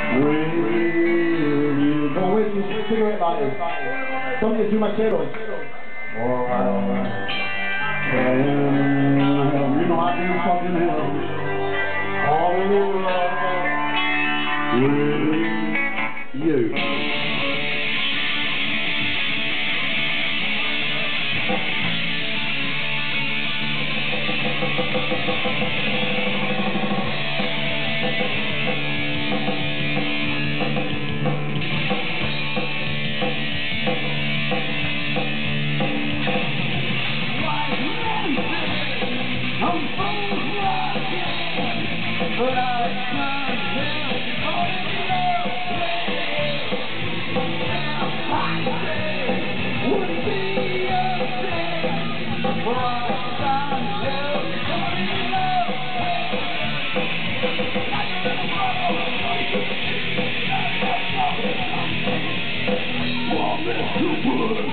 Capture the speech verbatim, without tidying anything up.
Will you go with me, cigarette lighters? Don't get too much heroin. Alright. You know I do fucking hell. Hallelujah. Will you? I'm full rockin', but I can't help falling in love with I say, would be a sin, but I can't help falling in love with woman who would